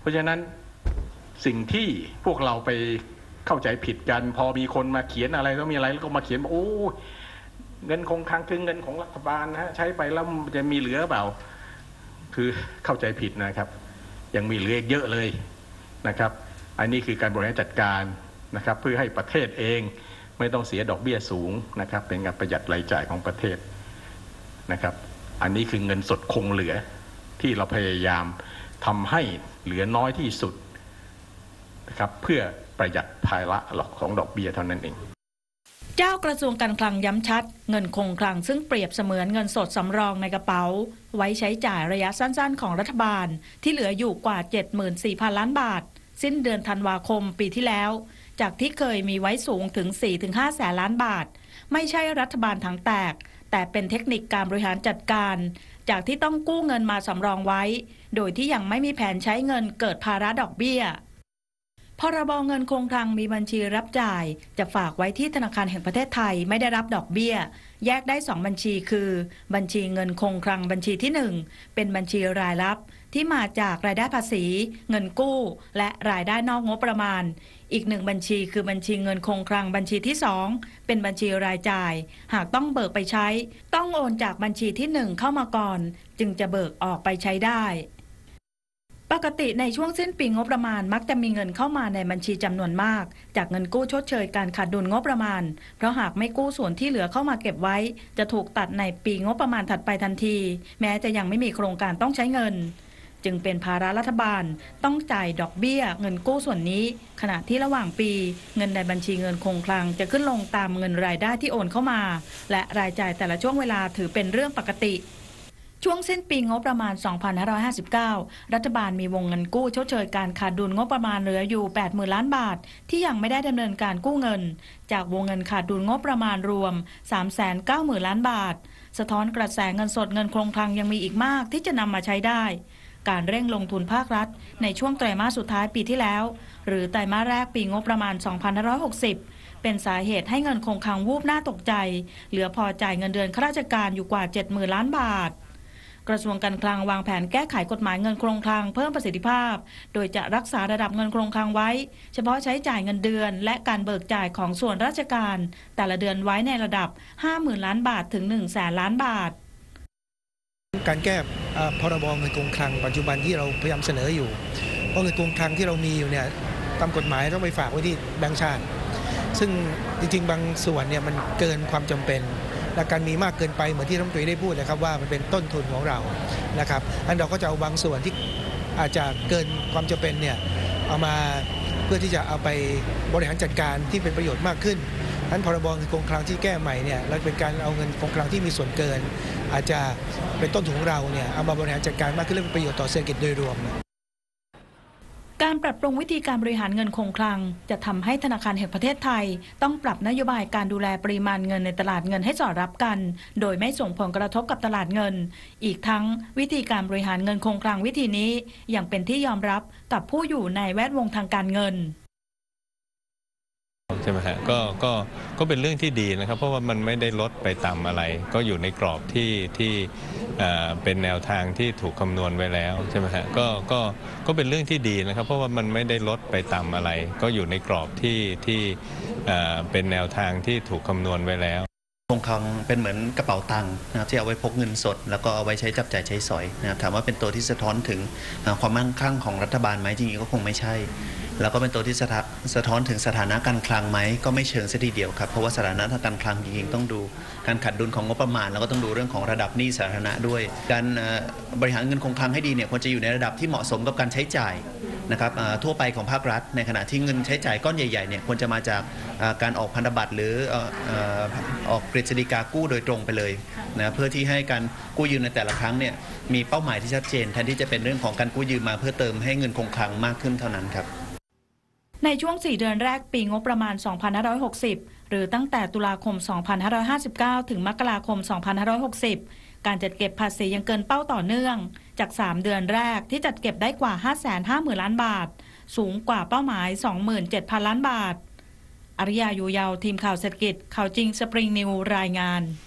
ราะฉะนั้นสิ่งที่พวกเราไปเข้าใจผิดกันพอมีคนมาเขียนอะไรแล้วมีอะไรแล้วก็มาเขียนบอกโอ้เงินคงคลังคือเงินของรัฐบาลนะฮะใช้ไปแล้วจะมีเหลือเปล่าคือเข้าใจผิดนะครับยังมีเหลือเยอะเลยนะครับอันนี้คือการบริหารจัดการนะครับเพื่อให้ประเทศเองไม่ต้องเสียดอกเบี้ยสูงนะครับเป็นการประหยัดรายจ่ายของประเทศนะครับอันนี้คือเงินสดคงเหลือที่เราพยายามทำให้เหลือน้อยที่สุดนะครับเพื่อประหยัดภาระของดอกเบี้ยเท่านั้นเองเจ้ากระทรวงการคลังย้ำชัดเงินคงคลังซึ่งเปรียบเสมือนเงินสดสำรองในกระเป๋าไว้ใช้จ่ายระยะสั้นๆของรัฐบาลที่เหลืออยู่กว่า 74,000 ล้านบาทสิ้นเดือนธันวาคมปีที่แล้วจากที่เคยมีไว้สูงถึง 4-5 แสนล้านบาทไม่ใช่รัฐบาลถังแตกแต่เป็นเทคนิคการบริหารจัดการจากที่ต้องกู้เงินมาสำรองไว้โดยที่ยังไม่มีแผนใช้เงินเกิดภาระดอกเบี้ยพรบเงินคงคลังมีบัญชีรับจ่ายจะฝากไว้ที่ธนาคารแห่งประเทศไทยไม่ได้รับดอกเบี้ยแยกได้2บัญชีคือบัญชีเงินคงคลังบัญชีที่1เป็นบัญชีรายรับที่มาจากรายได้ภาษีเงินกู้และรายได้นอกงบประมาณอีก1บัญชีคือบัญชีเงินคงคลังบัญชีที่2เป็นบัญชีรายจ่ายหากต้องเบิกไปใช้ต้องโอนจากบัญชีที่1เข้ามาก่อนจึงจะเบิกออกไปใช้ได้ปกติในช่วงสิ้นปีงบประมาณมักจะมีเงินเข้ามาในบัญชีจำนวนมากจากเงินกู้ชดเชยการขาดดุลงบประมาณเพราะหากไม่กู้ส่วนที่เหลือเข้ามาเก็บไว้จะถูกตัดในปีงบประมาณถัดไปทันทีแม้จะยังไม่มีโครงการต้องใช้เงินจึงเป็นภาระรัฐบาลต้องจ่ายดอกเบี้ยเงินกู้ส่วนนี้ขณะที่ระหว่างปีเงินในบัญชีเงินคงคลังจะขึ้นลงตามเงินรายได้ที่โอนเข้ามาและรายจ่ายแต่ละช่วงเวลาถือเป็นเรื่องปกติช่วงสิ้นปีงบประมาณ 2559 รัฐบาลมีวงเงินกู้ชดเชยการขาดดุลงบประมาณเหลืออยู่ 80,000 ล้านบาทที่ยังไม่ได้ดำเนินการกู้เงินจากวงเงินขาดดุลงบประมาณรวม 390,000 ล้านบาทสะท้อนกระแสเงินสดเงินคงคลังยังมีอีกมากที่จะนำมาใช้ได้การเร่งลงทุนภาครัฐในช่วงไตรมาสสุดท้ายปีที่แล้วหรือไตรมาสแรกปีงบประมาณ 2560 เป็นสาเหตุให้เงินคงคลังวูบน่าตกใจเหลือพอจ่ายเงินเดือนข้าราชการอยู่กว่า 70,000 ล้านบาทกระทรวงการคลังวางแผนแก้ไขกฎหมายเงินคงคลังเพิ่มประสิทธิภาพโดยจะรักษาระดับเงินคงคลังไว้เฉพาะใช้จ่ายเงินเดือนและการเบิกจ่ายของส่วนราชการแต่ละเดือนไว้ในระดับ 50,000 ล้านบาทถึง 100,000 ล้านบาทการแก้พรบเงินคงคลังปัจจุบันที่เราพยายามเสนออยู่เพราะเงินคงคลังที่เรามีอยู่เนี่ยตามกฎหมายต้องไปฝากไว้ที่แบงก์ชาติซึ่งจริงๆบางส่วนเนี่ยมันเกินความจำเป็นและการมีมากเกินไปเหมือนที่รัฐมนตรีได้พูดนะครับว่ามันเป็นต้นทุนของเรานะครับอันเราก็จะเอาบางส่วนที่อาจจะเกินความจำเป็นเนี่ยเอามาเพื่อที่จะเอาไปบริหารจัดการที่เป็นประโยชน์มากขึ้นนั้นพรบเงินคงคลังที่แก้ใหม่เนี่ยเราเป็นการเอาเงินคงคลังที่มีส่วนเกินอาจจะเป็นต้นทุนของเราเนี่ยเอามาบริหารจัดการมากขึ้นและเป็นประโยชน์ต่อเศรษฐกิจโดยรวมการปรับปรุงวิธีการบริหารเงินคงคลังจะทำให้ธนาคารแห่งประเทศไทยต้องปรับนโยบายการดูแลปริมาณเงินในตลาดเงินให้สอดรับกันโดยไม่ส่งผลกระทบกับตลาดเงินอีกทั้งวิธีการบริหารเงินคงคลังวิธีนี้ยังเป็นที่ยอมรับกับผู้อยู่ในแวดวงทางการเงินใช่ไหมฮะก็เป็นเรื่องที่ดีนะครับเพราะว่ามันไม่ได้ลดไปต่ำอะไรก็อยู่ในกรอบที่เป็นแนวทางที่ถูกคำนวณไว้แล้วใช่ไหมฮะก็เป็นเรื่องที่ดีนะครับเพราะว่ามันไม่ได้ลดไปต่ำอะไรก็อยู่ในกรอบที่เป็นแนวทางที่ถูกคำนวณไว้แล้วคงคลังเป็นเหมือนกระเป๋าตังค์นะครับที่เอาไว้พกเงินสดแล้วก็เอาไว้ใช้จับจ่ายใช้สอยนะครับถามว่าเป็นตัวที่สะท้อนถึงความมั่งคั่งของรัฐบาลไหมจริงๆก็คงไม่ใช่แล้วก็เป็นตัวที่สะท้อนถึงสถานะการคลังไหมก็ไม่เชิงซะทีเดียวครับเพราะว่าสถานะทางการคลังจริงๆต้องดูการขาดดุลของงบประมาณแล้วก็ต้องดูเรื่องของระดับหนี้สาธารณะด้วยการบริหารเงินคงคลังให้ดีเนี่ยควรจะอยู่ในระดับที่เหมาะสมกับการใช้จ่ายนะครับทั่วไปของภาครัฐในขณะที่เงินใช้จ่ายก้อนใหญ่ๆเนี่ยควรจะมาจากการออกพันธบัตรหรือออกกฤษฎีกากู้โดยตรงไปเลยนะเพื่อที่ให้การกู้ยืมในแต่ละครั้งเนี่ยมีเป้าหมายที่ชัดเจนแทนที่จะเป็นเรื่องของการกู้ยืมมาเพื่อเติมให้เงินคงคลังมากขึ้นเท่านั้นครับในช่วง4เดือนแรกปีงบประมาณ 2560 หรือตั้งแต่ตุลาคม 2559 ถึงมกราคม 2560 การจัดเก็บภาษียังเกินเป้าต่อเนื่องจาก3เดือนแรกที่จัดเก็บได้กว่า 550,000 ล้านบาทสูงกว่าเป้าหมาย 27,000 ล้านบาทอริยา อยู่ยาวทีมข่าวเศรษฐกิจข่าวจริงสปริงนิวรายงาน